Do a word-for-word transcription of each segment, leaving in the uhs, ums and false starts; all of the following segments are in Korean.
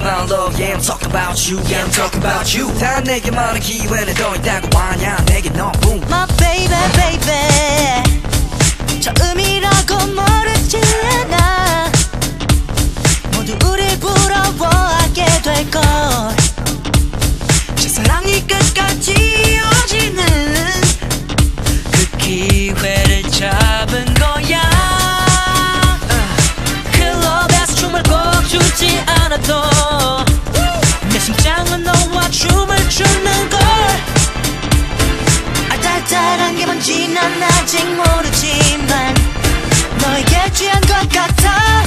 about love, yeah I'm talking about you, yeah I'm talking about you. 다 내게 말할 기회는 더 있다고 하냐 내게 너무 My baby baby 처음이라고 모르지 않아 모두 우릴 부러워하게 될걸 첫사랑이 끝까지 이어지는 그 기회를 잡은 거야 클럽에서 춤을 꼭 추지 않아도 내 심장은 너와 춤을 추는걸 알딸딸한 게 뭔지 난 아직 모르지만 너에게 취한 것 같아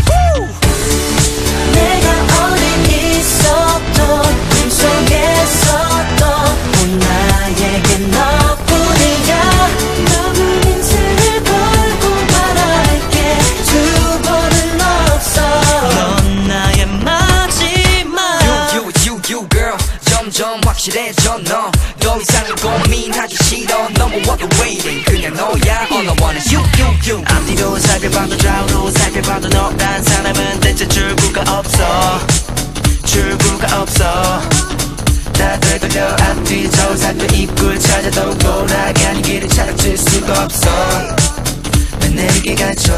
내가 어디 있어도 꿈속에서도 온 나에게 너뿐이야 너무 인생을 걸고 말할게 두 번은 없어 넌 나의 마지막 You, you, you, you girl 점점 확실해져 너 더 이상은 고민하기 싫어 Number one you're waiting 그냥 너야 All I want is you, you, you 앞뒤로 살펴봐도 좌우로 살펴봐도 너란 사람은 대체 출구가 없어 출구가 없어 다들 걸려 앞뒤 저상도 입구를 찾아도 돌아가는 길을 찾을 수가 없어 난 내게 갇혀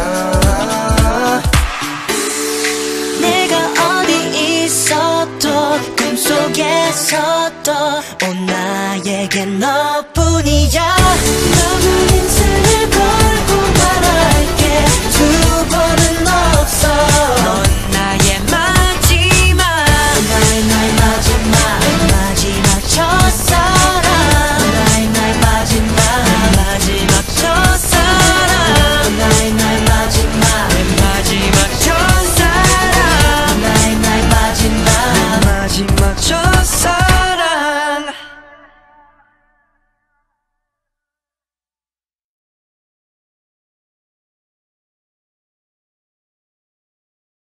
내가 어디 있어도 꿈속에서도 온 나에게 너뿐이야 남은 인생을 걸고 말할게 두 번은 없어 넌